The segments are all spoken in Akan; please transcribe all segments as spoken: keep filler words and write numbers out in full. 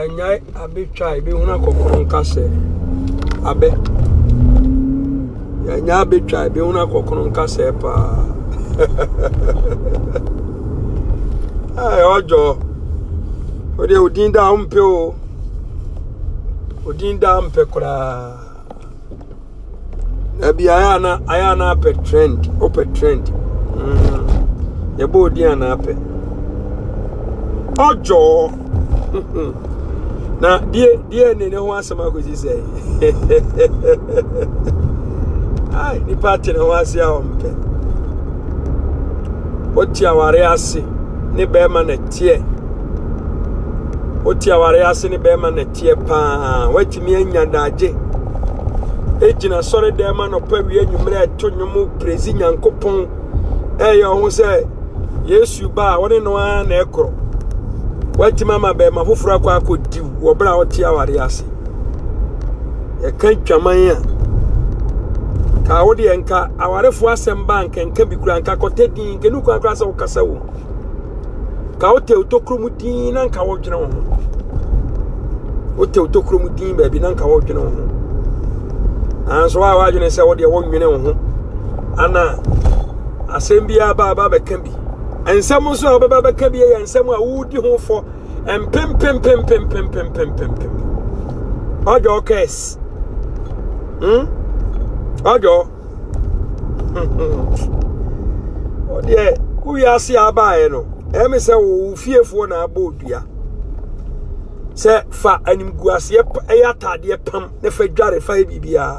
nyai abi try bi huna kokoro nkase abe ya nya abi try bi huna kokoro nkase pa ay ojo ode odin da umpe o odin da umpe kura na bi ayana ayana pe trend o pe trend mm yebo odin ana pe ojo na die die ne ne ho asema ko si say ai ni party ne ho asia ompe oti aware ase ne be ma na tie oti aware ase ne be ma na tie pa watimi anya daje ejina sore de ma no pa wi anwumre eto nwom prezi nyankopon eyo ho say Yesu ba woni no an na ekro wati mama be ma foforo akwa akodi wo bra oti aware ase ye kan twaman a ka wodi enka awarefo asem bank enka bi kura enka kotedin kenu kwa kra se wo kasa wo ka wote utokromu din na nka wo dwene wo wote utokromu din ba bi na nka wo dwene wo anso wa wa dwene se wo de wo nwene wo ana asem bia ba ba be kan bi ensem so obeba be kan bi ye ensem a wudi ho fo empem pem pem pem pem pem pem pem pem ojo kes hm ojo odie uya ase abae no emi se wo fiefo na abodua se fa animguase e atade pam ne fa dware fa bibia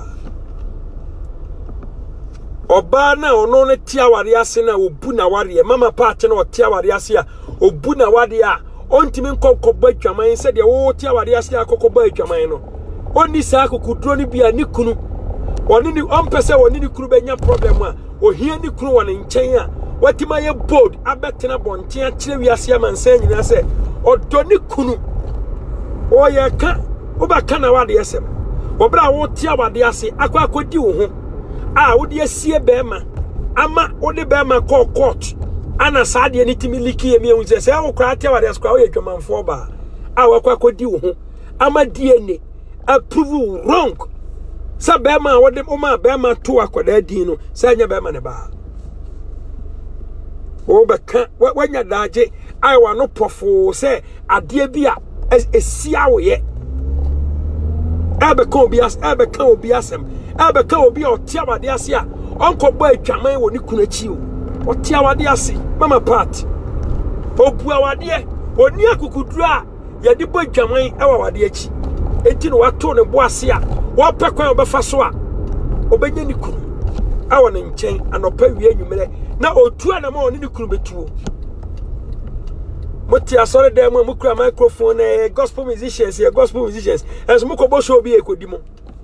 oba na ono ne tiaware ase na obu na ware mama paate na otiaware ase a obu na ware a ontimi nkokobba atwaman se de wo tiaware ase akokobba atwaman no oni sa kokudro ni bia ni kunu oni ni ompese oni ni kunu benya problem a ohia ni kunu wona nchen a watima ye bold abetena bonten a kire wiase amansan nyina se odo ni kunu o ye ka obaka na wade esem obra wo tiaware ase akwa akodi wo ho ah wodi asie bema ama wodi bema call court ana saade ni timi liki emi unze se wo kra tia wade skwa wo yedwamanfo ba ah wakwa kodi wo ho ama D N A approve wrong sa bema wodi o ma bema to akoda din no sa nya bema ne ba o be kan wanya daje ai wa no pofo se ade bi a esia wo ye ebe kan obi as ebe kan obi asem ebe kan obi otiawade ase a onkogba atwaman wo ni kunachi o otiawade ase mama part obu awade oni akukuduru a yede bo atwaman ewa wade achi enti no wato ne bo ase a wo pekwan obefa so a obenya ni kunu awo ne nchen anopa wie anwumere na otu ana ma oni ni kunu betuo moti asore dem mu kura microphone eh, gospel musicians eh, gospel musicians as mu ko bo show bi ekodimo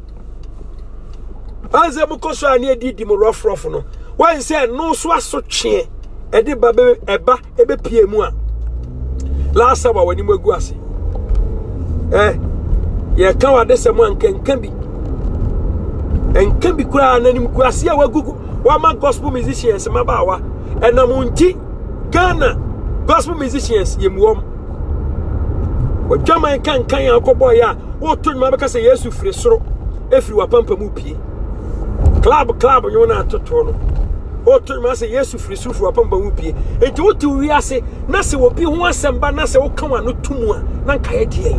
anze mu ko so ani edidi mu rough rough no wan say no so aso twe e de ba be eba ebe pie mu a la saba wani mu egu ase eh ye kan wa de se mu ankenkan bi enkan bi kura ananim ku ase a wagugu wa ma gospel musicians mabawa enamunti Ghana gospel musicians yemuom o jaman kan kan akobo ya wo to nyuma beka se Yesu firi soro efiri wa pampa mu pie club club nyo na atoto no o to nyuma se Yesu firi soro firi wa pampa mu pie enti wo ti wi ase na se obi ho asemba na se wo kan wa no tumu a na nka ye die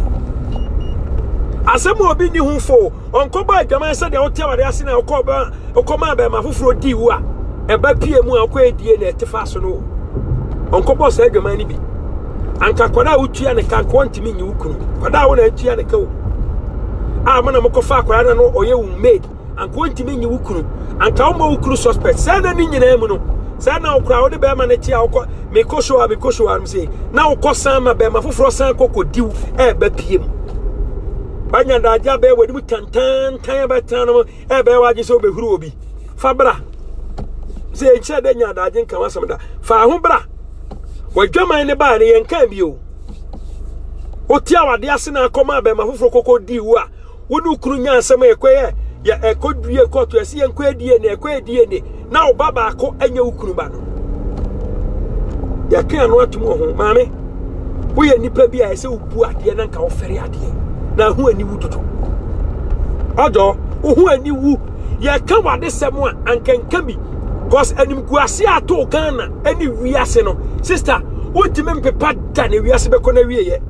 asemu obi ni hu fo onkoba adwaman se de wo tia wade ase na okoba okoma ba ma foforo di wu a eba pie mu a okwa edie na etifa so no onkobo se adwaman ni bi anka kwada utua ne kan kwantimi nyi ukunu kwada wo na atua ne kawo a mana mokofa kwada no oye wu maid anka kwantimi nyi ukunu anka wo ukunu suspect se na ni nyina mu no se na okra wo de be ma na tia okọ me kosho a me kosho am se na okosan ma be ma foforo san kokodiw e ba pie mu banya da aja be wadi mu tantan tan ba tan no e be waje so be huru obi fa bra se e kire de nya da aje nkan wasam da fa ho bra wadwaman ne ba ne yenkan bi o otia wade ase na akoma be ma foforo kokodi wu a wonu ukuru nya asem ekoye ya ekodue koto ase yenko adie ne ekoye die ne na obaba ako anya ukuru ba no ya kan no atumo ho maame we ye nipa bi a say obu ade na nka wo fere ade na hu ani wu dodo odo hu ani wu ye ka wade sem a ankenka bi cause anim guase ato Ghana ani wiase no sister wontime mpepa da na wiase be kona wie ye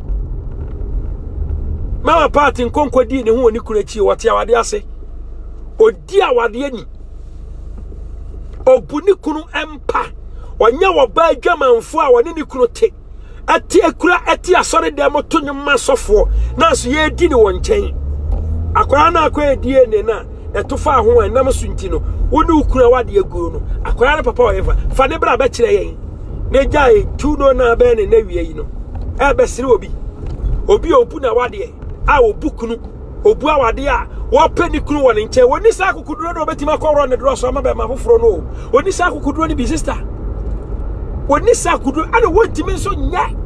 mama party nkonkodi ne hu oni kurachi wote awade ase odi awade ani obuni kunu empa onya wo ba adwamanfo a woni ni kunu te ati akura ati asore de moto nyuma sofo na so ye di ni won chen akwara na akwa edie ne na etofa ho enam sunti no woni ukura wade aguo no akwara na papa oyefa fa ne bra ba kire yen ne jai tu no na ba ne na wie yi no e be sire obi obi obu na wade a obu kunu obu awade a wo pani kunu won nche woni sa akukuduro do betima kworo ne dro so ma be ma foforo no woni sa akukuduro ni bi sister woni sa akukuduro ana wotimi nso nya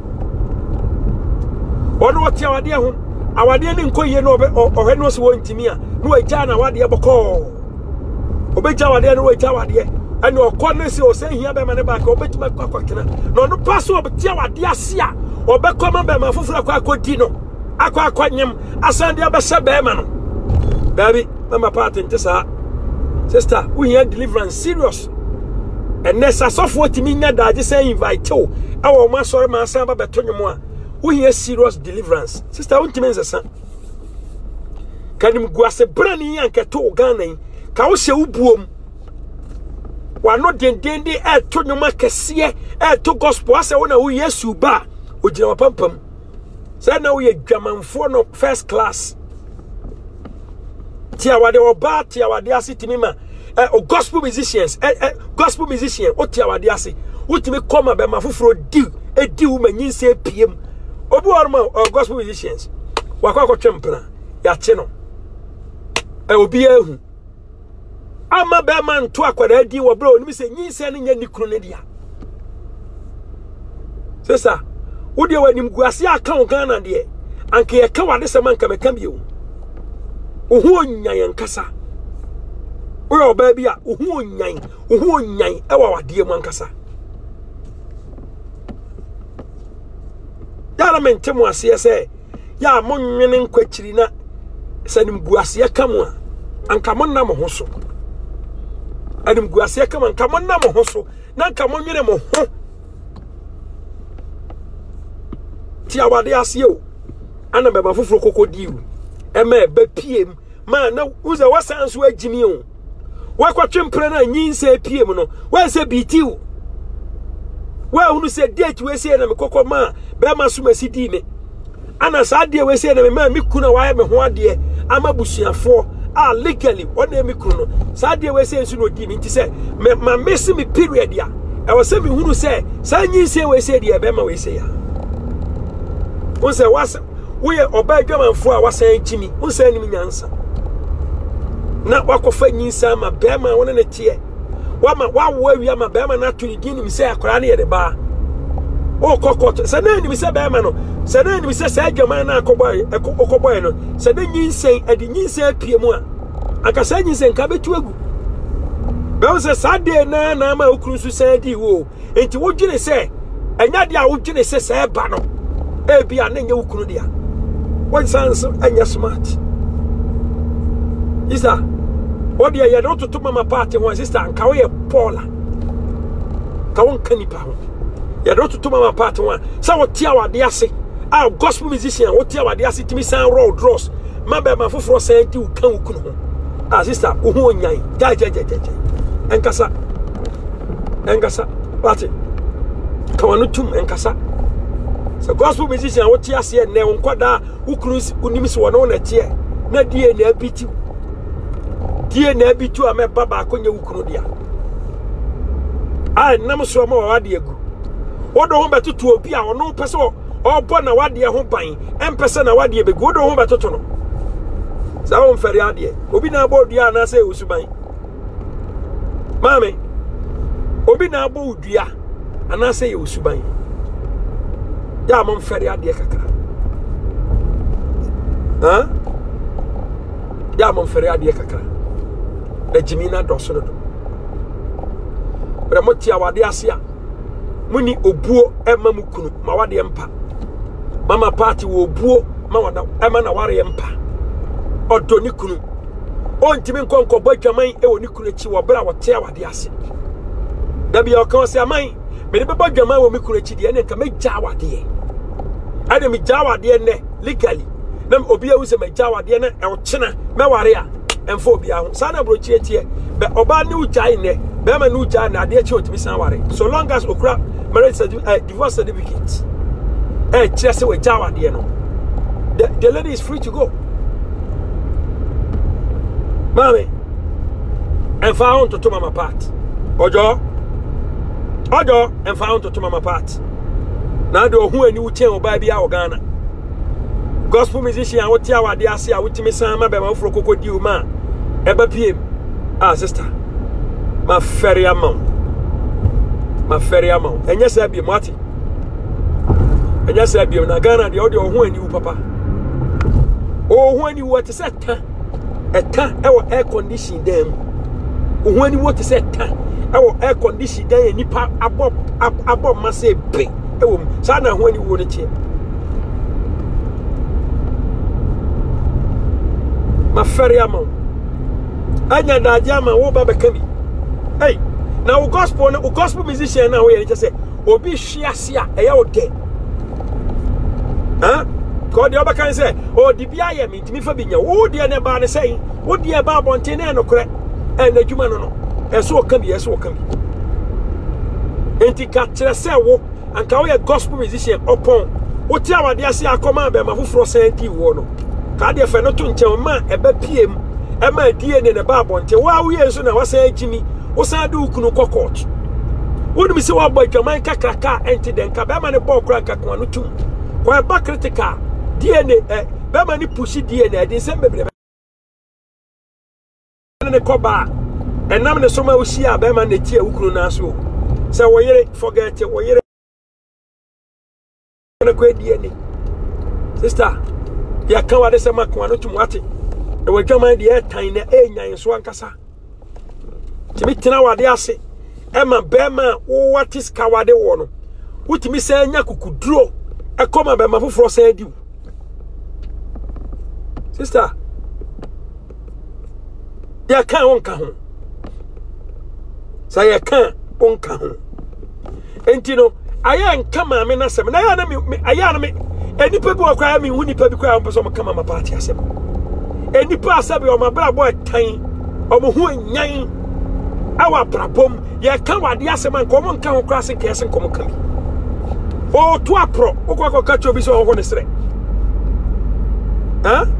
ono woti awade ho awade ni nkoye no ohe no so wontimi a no agya na awade boko obeja awade no agya awade ani okọ ne se o se hia be ma ne ba ka obetima kwakwana no no paso obeti awade ase a obekọ ma be ma foforo akwa akodi no akwa akwanyem asande abese be ma no baby mama party ntisa sister we hear deliverance serious and nessa sofo timi nya daje say invite o awo ma sori ma san ba beto nwom a we hear serious deliverance sister untimi nzesa kanim guase brani yanketo Ghana yi ka wo hye ubuom wa no dendende e to nwom akese e to gospel ase wo na wo Yesu ba ogina pampam say na wo ye dwamanfo no first class tia wade oba tia wade ase timima eh o gospel musicians eh, eh gospel musician o tia wade ase utimi koma be ma foforo di e di wo manyinse piem obi orma o gospel musicians wakwa ko twempena ya che no eh obi ehu ama be ma nto akwara di wo bra onim se nyinse ne nya nikuru ne dia sesa wo de wanim guase aka Ghana de anke ye ka wade se man ka meka bio ohu onyan nkasa oyo baby a ohu onyan ohu onyan ewa wade mu nkasa yara mentemu ase se ya monwene nkwachiri na sanim guase ka mu a anka monna mo ho so anim guase ka mu anka monna mo ho so na anka monwene mo ho ti awade ase o ana beba foforo kokodiu ema be piem ma na uza wasanso agimi o wakwatwempre na nyinse piem no wanse bitiu wa hunu se date we se na me kokko ma be ma so masidi me ana sa de we se na me ma mikuna wa me ho ade ama busuafo a legally ona mikunu no sa de we se nsu no di mi nti se me ma mesi me period ya e wo se me hunu se sa nyinse we se de be ma we se ya unse wasa we oba adwamanfo a wasan gimi unse nim nyansa na wakofa nyinsa ma bema wona ne tie wama wawo awia ma bema na to ni nim se akora ne ye de ba o kokot se na nim se bema no se na nim se se adwaman na akoboy ekoboy no se na nyinsen adi nyinsen apiemu a aka se nyinsen ka betu agu be unse sade na na ma okuru su se di wo enti wo dwene se enya de a wo dwene se se ba no e bia na nya okuru dia one sense anya smart isa odi ya do to mama party one sister anka we Paula ka won kanipa ho ya do to mama party one sa wo tia wade ase a gospel musician wo tia wade ase timi san road dross ma be ma foforo san di u kan ukunu ho ah sister wo ho nyan ja ja ja ja enkasa enkasa party ka wonu tum enkasa so gospel musician wo tia ase ne won kwada ukunu unim se wono na tie na die na abiti die na abitu ame baba akonye ukunu dia ai nam so ma wade agu wodo ho betoto obi a wono pese obo na wade ho ban empese na wade begu wodo ho betoto no sa won fere ade obi na abo dua na se usuban mame obi na abo dua ana se usuban ya mon fere ade kakra ha ya mon fere ade kakra ejimina dosono do bre motia wade ase a muni obuo ema mukunu ma wade empa mama party wo buo ma wana ema na ware mpa odo ni kunu ontimi nkonko badwaman e woni kunu chi wo bra wo te awade ase da bia o kan se aman me de badwaman wo mi kunu chi de ne nka me gya awade ade me gya awade ne legally na obi awu se me gya awade ne e wo chena me ware a emfo obi ahu sana bro chi etie be oba ni ugya ne be ma ni ugya na ade chi otimi san ware so long as okra marriage certificate uh, divorce certificate eh kire se we gya awade no the, the lady is free to go. Mommy, and found to mama part. Ojo, Ojo, and found to mama part. Now, do who and you tell baby our Ghana. Gospel musician, I would tell what they are saying. I would tell me some of them for Coco Duma. Ever P M. Ah, sister, my ferry amount. My ferry amount. And yes, I be Marty. And yes, I be in Ghana, the audio who and you, Papa. Oh, when you were to set. A tan our air condition them. When you want to say tan our air condition then nipa above above massive big. Sana when you want to my ferry amount. Anya da jama wo baba kami. Hey, now gospel no gospel musician now we just say obi hwiase a eya ode. Huh? God the other can say, oh, the B I M in me for being your wood, the other body saying, what the above on ten and no correct, and the human no, and so can be, as so can be. And the catcher say, and can we a gospel musician upon what our dear say, I command them who for Saint Wono. Cadia Fenotun Chelma, a bad P M, and my dear in the barb until while we are soon, I was saying, Jimmy, what's I do, Kuno cockroach. Wouldn't we see what boy Jamaica Kaka entered then Cabama and Ball Cracker Quanutum? Quite back critical. D N A, eh, Bama ni pushi D N A, the same baby. And the coba, and now the summer we see a Bama the tea Ukrunasu. So we forget it, we a great D N A. Sister, ya kawa de sama kwano tumwati. E we jama de e tan na e nyan so ankasa. Timi tina wade ase. E ma Bama wo watis kawade wo no. Utimi se nya kukuduro. E koma Bama foforo se adi. Sister, ya kan onka ho. Sa ya kan onka ho. Enti no, aya nka ma me na sem. Na ya na me aya na me enipa bi wakwa me hu nipa bi kwa mpo so mo kama ma party asem. Enipa asabe o ma bra boy tan, o mo hu nyan. Awa brabom, ya kan wade asem an ko mo nka ho kra se kese ko mo kami. O to apro, o kwa kwa ka chobi so ho ne sre. Huh?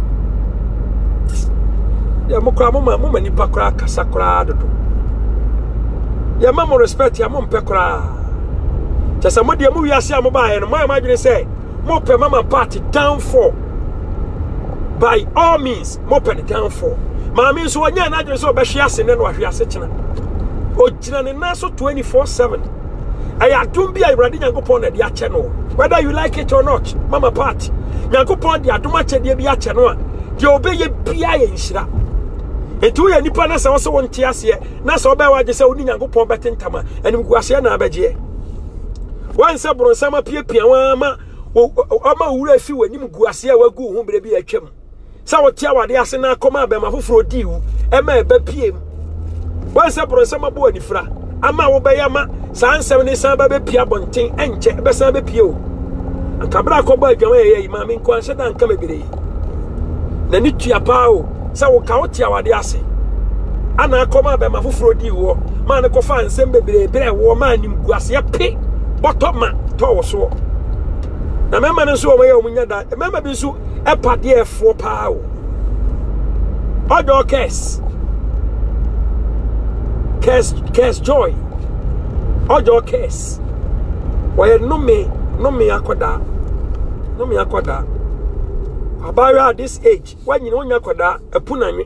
Ya mukra mama mama ni pakra kasakra dodo. Ya mama respect ya mama pekra. Chasa mo dia mo wiase am ba ye no mo imagine say mo pe mama party down for by all means mo pe down for. Ma me so nya na adwene so be hwe ase ne no ahwe ase kina. O kina ne na so twenty-four seven. Aya dum bia Ibrahim Yankopon na dia che no. Whether you like it or not, mama party. Yankopon dia dum ache dia bia che no a. Dia obeye bia ye nhira. Etu ya nipa na se wo se wonte ase na se oba waje se oni Nyankopon betentama anim guase na abaje wan se bro sama pie pie wa ma ama wura fi wanim guase wagu hu bere bi atwam sa wote awade ase na akoma ba ma foforo diwu e ma eba pie wan se bro sama bo anifra ama wo be ya ma sa nsem ne san ba be pie abonten enche be san be pie o akabra ko ba adwan ye yi ma me nko anse dan kama bere na ni tua pa o sa wo ka wote awade ase ana akoma be ma foforo diwu ma ne ko fa nsem bebre bere wo ma nim guase pe botoma to so na mema ne so o ye omunya da mema bi so e pade e fo pa o odo kes kes kes joy odo kes we no me no me akoda no me akoda about at this age when you know nya akoda epunanwe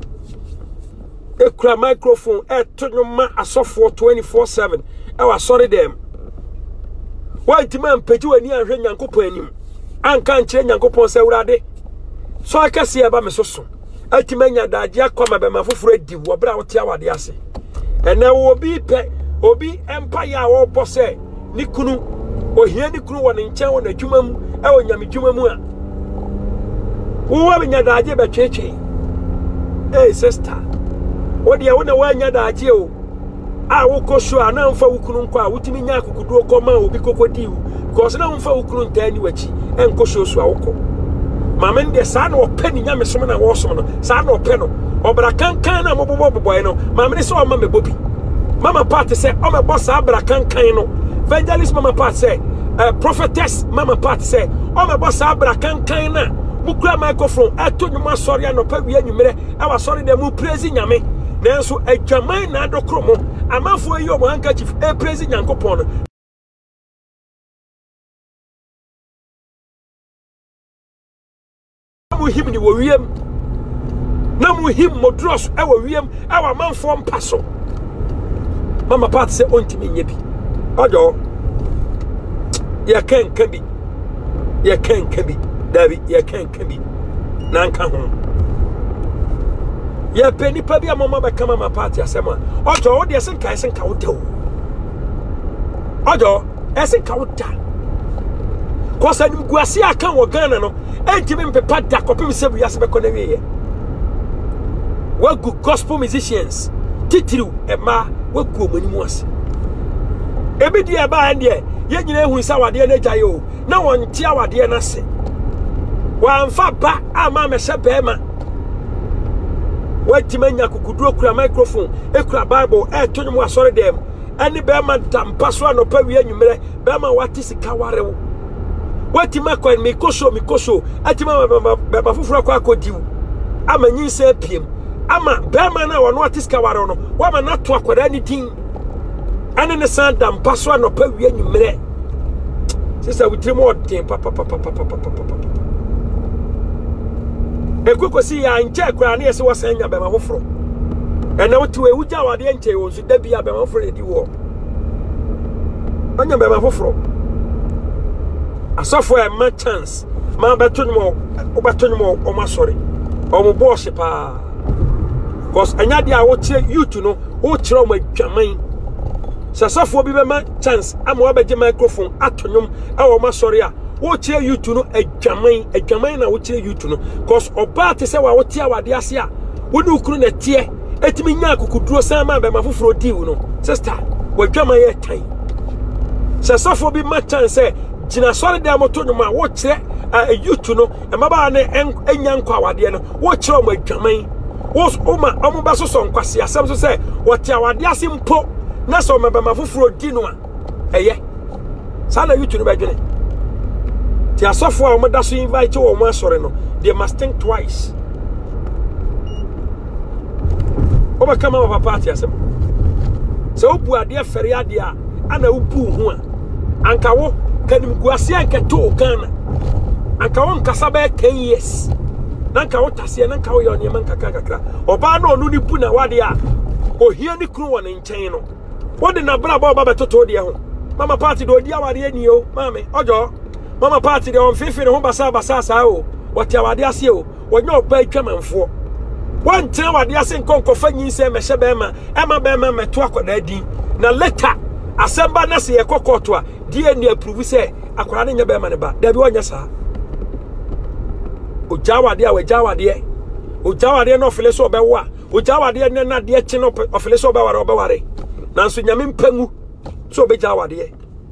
ekura microphone e to no ma asofo twenty-four seven e wa sorry them. Why ti man peju ani anhwe Nyankopon anim anka nche Nyankopon se wurade so akase eba me soso atimanya daje akoma be mafoforo adi wo bra wote awade ase ene wo bi pe obi empire wo bose ni kunu ohia ni kunu won nchen won adwuma mu e wo nyame dwuma mu a wo wa benya daaje betweche eh sister wo de wo na wa nya daaje o a wo koso a na mfa wo kunu nko a wutimi nya akukuduo koma obi kokodi wo because na mfa wo kunu ntani wachi en koso so a woko mama ndi sa na opani nya mesom na wo som no sa na ope no obra kankan na mobobo boboy no mama ni so o ma mebobi mama part say o me boss abra kankan no evangelist mama part say uh, prophetess mama part say o me boss abra kankan na mukura microphone eto nyuma sori anopa wi anwumere e wa sori dem mu praise nyame nanso adwaman na adokro mo amafo yi o mo handkerchief e praise nyankopon no mu him ni wo wiem na mu him modros e wo wiem e wa manfo mpaso mama part say ontimi nya bi ojo ya kan kan bi ya kan kan bi dabi ya kan kan bi nan kan ho ya peni pa bi amama be kama ma part asema ojo wo de sen kai sen ka wo de ojo esen ka wo da ko sa nim guase akan wo Ghana no entimi mpepa da kopim sebu yase be kona wiye wagu gospel musicians titiriu ema wagu omani mu ase ebi dia ba ande ye nyina ehun sa wade na gyaye o na won tia wade na se wa mfa ba ama me se be ma wati manya kukuduro kura microphone ekura bible e tonyo mu asore dem ani be ma dampa so anopa wi anwumere be ma wati sika warewo wati makwa mi koso mi koso ati ma be ba fufura kwa akodiwu ama nyinse piem ama be ma na wono wati sika warewo no wa ma na to akwara ni din ani ne san dampa so anopa wi anwumere sister we tremo odin papa papa papa papa ekukosi ya nche kura na yesi wasanya be ma hofro ena wotu ewuja wade nche wonsu da bia be ma hofro edi wo anya be ma hofro asofo e ma chance ma betonmo obatonmo o ma sorry o mo boss pa cause anya dia wo tie youth no wo kire o ma dwaman sasofo bi be ma chance ama obaje microphone atonyom e o ma sorry a wo tie youth no adwaman adwaman na wo tie youth no cause oba te se wa wo tie awade ase a wo ne ukuru na tie etimi nya akukuduro san ma be ma foforo diu no sister wo adwaman ye tan sasofo bi ma chance jina sori de moto nyuma wo kire a youth no e maba na enya nkwa awade no wo kire o adwaman wo o ma o mo ba so so nkwase asem so se wo tie awade ase mpo na so ma be ma foforo di no a eye sana youth no ba dwene ti asofo a mo da so invite wo mo asore no they must think twice oba kama wa papa asem se obu ade fere ade a ana ubu hu a anka wo kanim guase anka to Ghana anka wo nkasa ba ten years nanka wo tase nanka wo yone man kaka kakra oba na onu ni bu na wade a ohia ni kru wo ne nchen no wo de na bra ba ba betoto de ho mama party do di awade ani o mame ojo mama party de on fifi ne ho basa basa sa o wati awade ase o wonyo oba atwamanfo wan tena wade ase nkonko fa nyinse mehye be ma ema be ma meto akoda din na later asemba na se yekokoto a die ni approve se akwara ne nya be ma ne ba da bi wonya sa o jawade a we jawade o jawade no fele so obe wo a o jawade ne na de chi no ofele so obe ware obe ware nanso nyame mpangu so obe jawade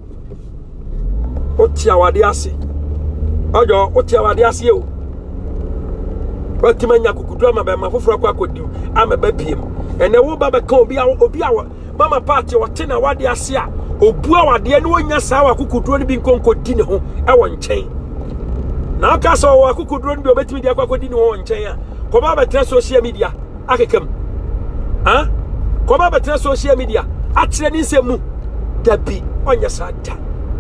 o ti awade ase ojo o ti awade ase o watima nya kukudu ama be ma foforo kwa kodiu ama ba piem ene wo ba be ka obi a obi a mama party wo te na wade ase a obu awade ne wonya sa wa kukudu ne bi nkonko di ne ho e wo nchen na aka so wa kukudu ne bi obetimi di akwa kodi ne ho nchen a ko ba be tra social media akekam ha ko ba be tra social media akyere ni nsemu dabi onya sa da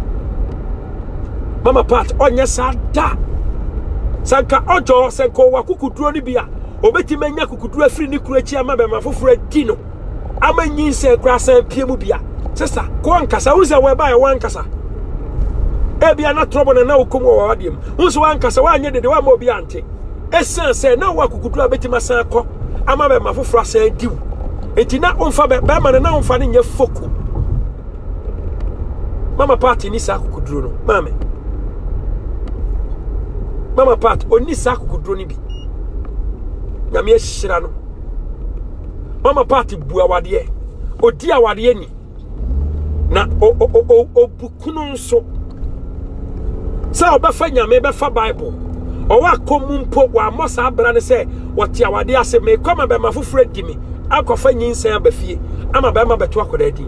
mama part onya sa da sanka ojo senko wa kukuduro ni bia obeti menya kukuduro afiri ni kuro echi ama be ma foforo di no ama nyinse kura san pie mu bia sister ko ankasa uza we ba e wankasa e bia na trouble na na okomo wa wadiem unso wankasa wa anye dede wa ma obi ante esan se na wa kukuduro abeti masan ko ama be ma foforo san diu enti na onfa be be ma na onfa ne nye foku Mama party ni sa akukuduro no. Mama. Mama part oni sa akukuduro ni bi. Na me hira no. Mama party bu awade. Odi awade ni. Na o o o obukunu nso. Sa obefa nyame befa Bible. Owa komumpo wa mosa abra ne se wote awade ase me koma be mafoforo di me. Akofa nyinsan abafie. Ama be ma beto akoda din.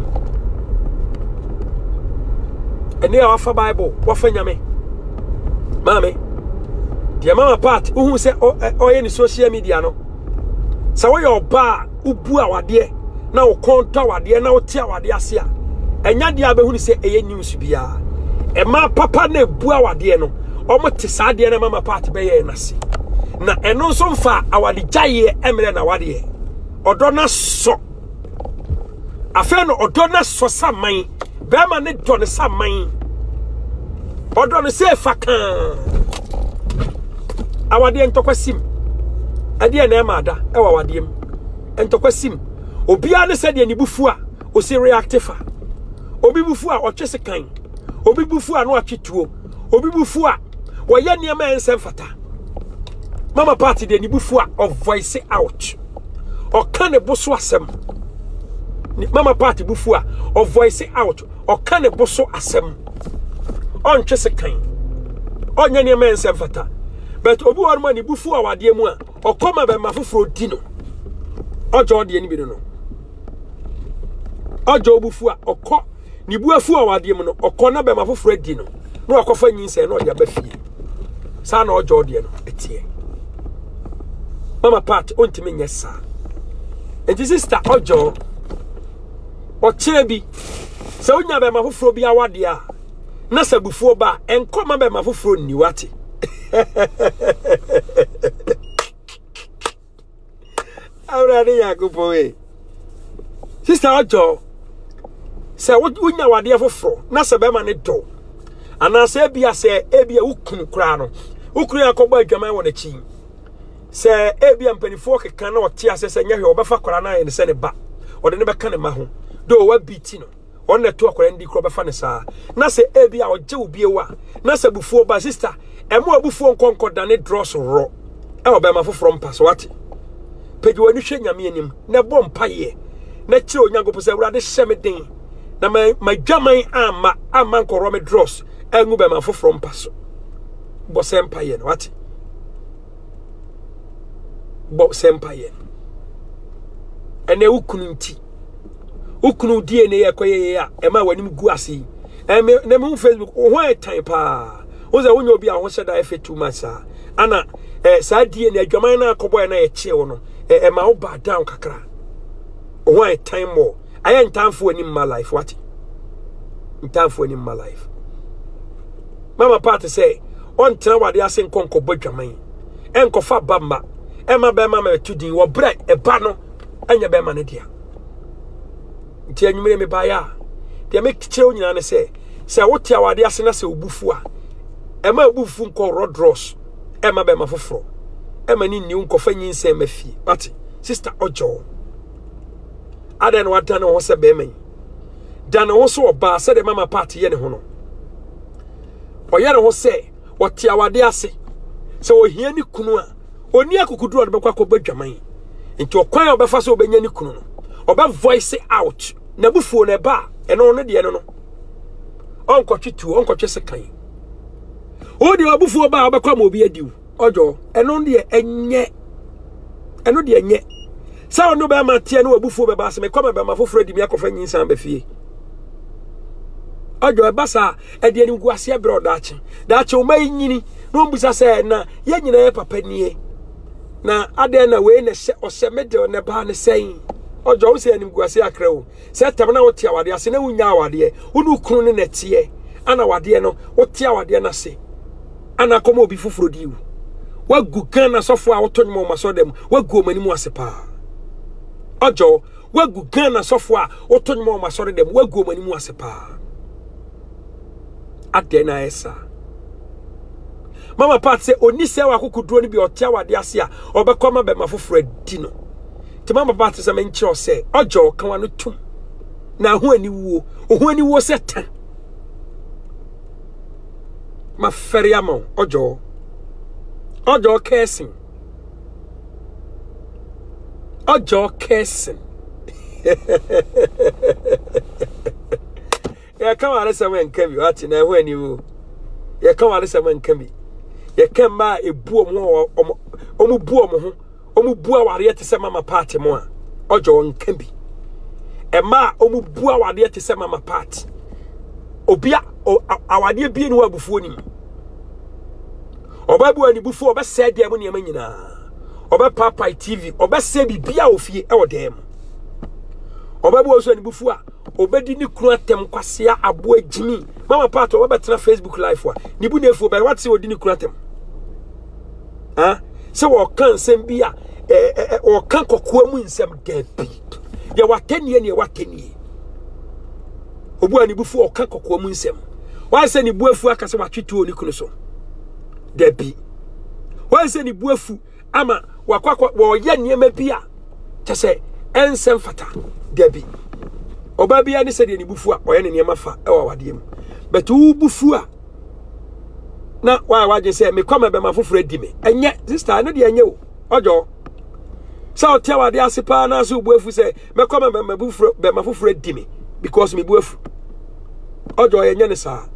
Ene ya wafa Bible wafa nyame. Mame. Dia mama part uhu se oye ni social media no. Sa wo yo ba ubu awade na wo konto awade na wo ti awade ase a. Enya dia be hu ni se eye news bia. E ma papa na ebu awade no. Omo te sa de na mama part be ye na se. Na eno nso mfa awade gyaye emre na awade. Odo na so. Afa no odo na so saman. Bema ne do ne saman. Odo ne se fakan. Awade entokwasim. Ade na e ma ada e wa wade m. Entokwasim. Obia ne se de ni bufu a o se reactive. Obi bufu a o twese kan. Obi bufu a no atwetuo. Obi bufu a wo ye niam ensem fata. Mama party de ni bufu a of voice out. O kan e boso asem. Mama party bufu a of voice out. O kan e boso asem. On twese kan. Onya niam ensem fata. But obi won ma ni bufu a wade mu a o koma be mafoforo di no. Ojo de ni bi no. Ojo bufu a okọ ni buafu a wade mu no okọ na be mafoforo di no. No akofa nyinse no ya ba fie. Sa na ojo de no etie. Mama part ontime nyesa. Enti sister ojo o chebi se onya be mafoforo bi awade a na sabufuo ba enkoma be mafoforo ni wate. Awrani yakupo we. Sister ojo se wonya wade afoforo na se be ma ne do. Ana se bia se ebia ukunu kura no. Ukunu akọgba adwaman wọ na chi. Se ebia mpanifo keka na ote ase se nyahwe obefa kora na ye se ne ba. Ode ne beka ne ma ho. Do wa biti no. On na to akora ndi kro befa ne saa. Na se ebia oje obie wa. Na se bufuo ba sister. Emu abufuo nkonko da ne dross ro. E obe ma foforo mpa so wate. Pedi wani hwe nyame anim. Na bɔ mpaye. Na kire onyankopɔ se awurade hye me den. Na ma madwaman ama ama nkoro me dross. Engu be ma foforo mpa so. Bo sempaye no wate. Bo sempaye. Ene ukunu nti. Ukunu die ne yekoye ya e ma wanim gu ase. E me na me Facebook ho etan pa. Oza wonyo obi a ho hyeda efe too much a. Ana eh sa die ne adwaman na akoboy na ye kye wo no. E ma wo ba down kakra. Ho etan mo. Aya ntanfo ani my life what? Ntanfo ani my life. Mama part say on tena wade ase nkonko bodwaman. Enkofa bamba. Ema be ma me tudin wo bre e ba no anya be ma ne dia. Nti anwumere me ba ya. Dia me kire onyina ne say se wote awade ase na se obufu a. Ema obufu nko rodros. Ema be ma foforo. Ema ni ni nkofa nyinse mafie. What? Sister Ojo. Aden wata no ho se be man. Dan ho so oba se de mama party ye ne ho no. Oyere ho se wote awade ase. Se ohia ni kunu a oni akukuduro de bekwa kobadwaman. Nti okwan obefa se obenya ni kunu no. Oba voice out. Na bufuo na ba eno no de no no. Onkotwe tu onkotwe se kan. Odi obufuo ba obekwa ma obi adiu. Ojo eno de enye. Eno de enye. Sa ono be ma tie no obufuo be ba se me kwama be ma foforo di mi akofa nyinsan ba fie. Ojo basa e de ni guase e bro daache. Daache o mai nyini no mbusa se na ye nyina ye papa nie. Na ade na we na se o se mede ne ba ne sen. Ojo wo se anim guase akra o. Se tam na wo tie awade ase na wunya awade. Unu kunu ne netie. Ana wade no wo tie awade na se. Ana komo obi foforo diu. Wagu Ghana sofo a woto nyimo maso dem. Wagu omanimu ase pa. Ojo wagu Ghana sofo a woto nyimo maso dem. Wagu omanimu ase pa. Ade na esa. Mama part say oni se wa kokuduro ni bi otia wade ase a obekoma be mafoforo adi no. Ti mama part say me nkyerɛ say ojo kan wa no tum. Na ho ani wuo, ho ani wuo se tan. ma fere ama ojo ojo cursing ojo cursing ya kama ale sama nkami ati na ehwe ni wo ya kama ale sama nkami ya kama ebu omo omo bu omo ho omo bu aware te se mama party mo a ojo nkami e ma omo bu aware te se mama party obia awade bi ni wabufuo ni oba bu ani bufuo oba se de am ne am nyina oba papa T V oba se bibia ofie e wodem oba bu oso ani bufuo a obedi ni kunu atem kwasea abo agimi mama pato oba betena Facebook live wa ni bu nefu be what se odi ni kunu atem ha se wo kan sem bia eh o kan kokoa mu nsem dabi ye watenie ne watenie obu ani bufuo o kan kokoa mu nsem wa se ni buafu aka se watwetu oni kunu so dabi wa se ni buafu ama wakwakwa wo ye niema bia tese ensem fata dabi oba bia ni se de ni bufu a oye ne niema fa e wa wade mu but u bufu a na wa waje se me kwama be mafoforo di me enye sister no de enye o ojo sa o tia wade ase pa na so buafu se me kwama be mafoforo be mafoforo di me because me buafu ojo enye ne sa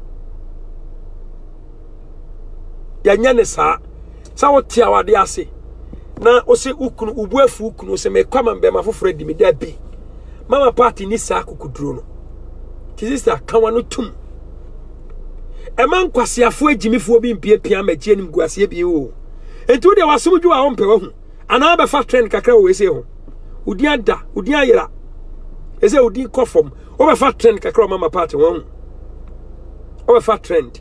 ya nya ne sa sa o tia wade ase na o se ukunu ubuafu ukunu se me kwama be mafoforo di me da bi mama party ni sa kokuduro no ti sister kanwa no tum e man kwasiafo agimifo bi mpie pia magie nim guasie bi wo entu de wasomdwu a ompe wahu ana be fa trend kakra wo ese ho udi ada udi ayira ese udi kofom o be fa trend kakra mama party won o be fa trend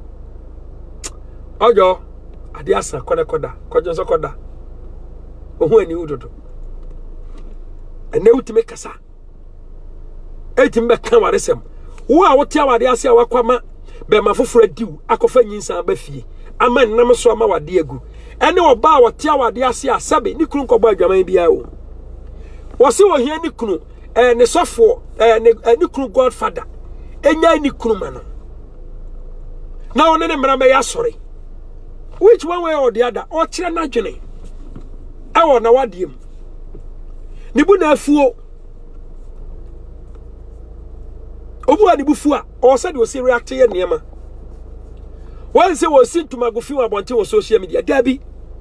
ojo ade asa koda koda kojo so koda ohu ani udodo ene utime kasa etimbe kan waresem wo a wotia wade ase a wakwama be mafoforo adiu akofa nyinsa ba fie ama nnam so ama wade agu ene oba a wotia wade ase a sabe ni kunu nkọba adwaman bia o wo se wo hia ni kunu eh ne sofo eh ni kunu godfather enya ni kunu mano na one ne mra me ya sori which one way or the other o kire na dwene awo na wade em ni bu na afuo obu ani bufu a o said o si react ye niema wan se wo sintuma gofi wa bonte wo social media dabi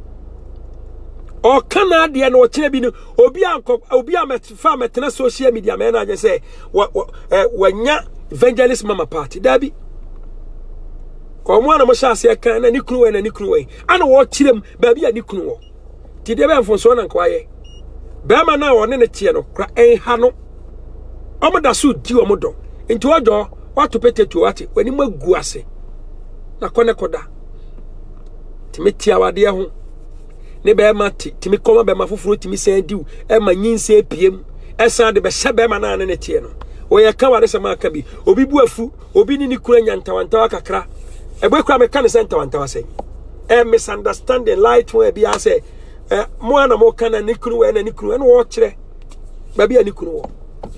o kana de na o kire bi ni obi anko obi ametfa metena social media me na je se wanya evangelist mama party dabi ko mo na mo sha se kan na ni kunu we na ni kunu we ana wo kirem ba bi ani kunu wo ti de be mfonso na nkwaye bema na wone ne tie no kra en ha no omoda so di omodo nti ojo watu petetu wate wani magu ase na kone koda timi tia wade ho ne bema ti timi koma bema foforo timi san diu e ma nyinse piem esan de be hye bema na ne tie no wo ye ka wade sama aka bi obi bu afu obi ni ni kura nyantawantawa kakra ebe kura me kan sentantawa sen e misunderstanding light one bi ase eh mo ana mo kana ni kunu we na ni kunu no wo kire ba bia ni kunu wo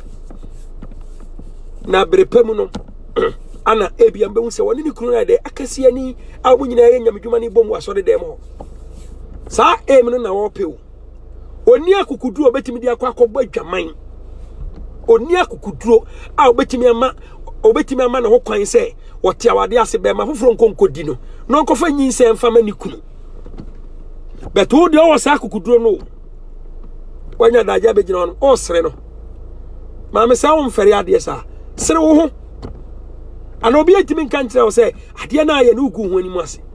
na brepemu no ana ebia mbe hu se woni ni kunu na de akasi ani a wo nyina ye nyamdwuma ni bomu asode dem ho sa em no na wo pew oni akukuduro betimi di akwa akobba dwaman oni akukuduro a obetimi ama obetimi ama na ho kwan se wote awade ase be ma foforo nkonkodi no no nkofa nyinse mfama ni kunu but who de o sa akukuduro no wanya daja be gina no o sere no ma me sa wo mfere ade sa sere wo ho ana obi atimi nkan kire wo se ade na aye no ugu ho ani mu ase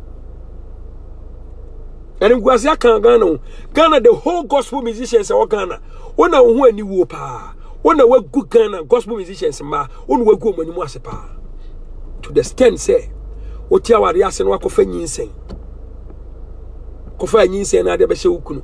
ene guase aka Ghana Ghana the whole gospel musicians e wo Ghana wona wo ho ani wo pa wona wagu Ghana gospel musicians ma wona wagu o mani mu ase pa to the extent say wo tia ware ase no akofa nyinsen kofa nyinsen na de be hye ukunu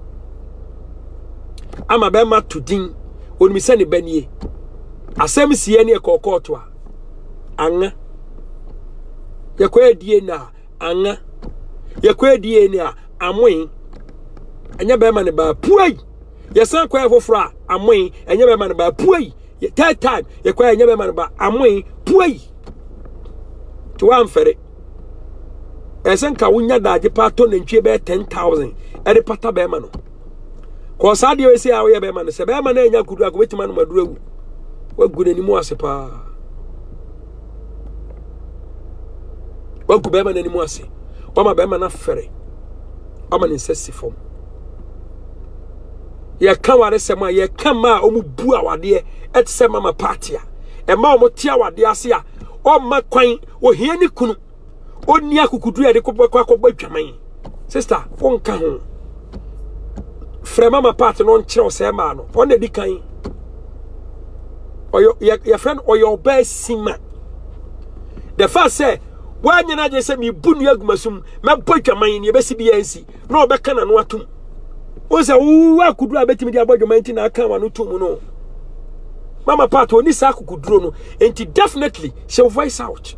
ama be ma tudin onimi se ne banie asem sie ne ekokoto a anga yakwadie na anga yakwadie ne a amoin anya be ma ne ba puai yesan kwa foforo a amoin anya be ma ne ba puai third time yakwa anya be ma ne ba amoin puai to am fere esenka wunya daje pato nantwie be ten thousand e de pata be ma no ko sa de we se a we be ma no se be ma na enya kudu akwo betima no maduru agu wagu nanimu ase pa wagu be ma nanimu ase o ma be ma na fere o ma ni nsesi fom ye kan ware se ma ye kan ma o mu bu awade et se mama party a e ma o mo ti awade ase a o ma kwan o hia ni kunu oni akukudu ya de ko kwa ko badwaman sister won ka ho frɛ mama part no nkyerɛ o se ma no on edi kan oyo your friend oyo ba sima the first say wa nyina je se mi bunu agumasum me badwaman ne be si bi ansi na obeka na no atum o se wo akudu abetimi di abadwaman ti na aka wa no tum no mama part oni sa akukuduro no enti definitely she will voice out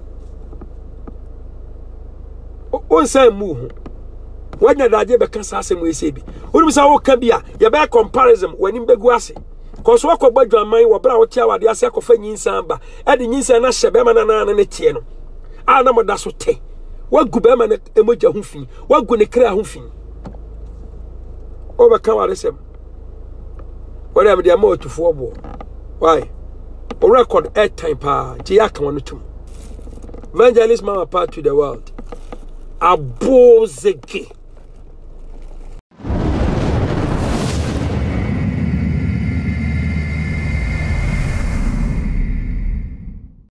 on say mu when na daje be kan sa asem we say bi oni sa wo ka bi a ye be comparison wani begu ase cause wo ko badwaman wo bra wo tia wade ase akofa nyinsan ba e de nyinsan na hye be ma na na ne tie no a na moda so te wagu be ma na emoja ho fi wagu ne kra ho fi o be kan wade sem wo dem de ma otufo obo why o record air time pa ti aka wonu tum evangelist mama part to the world abozege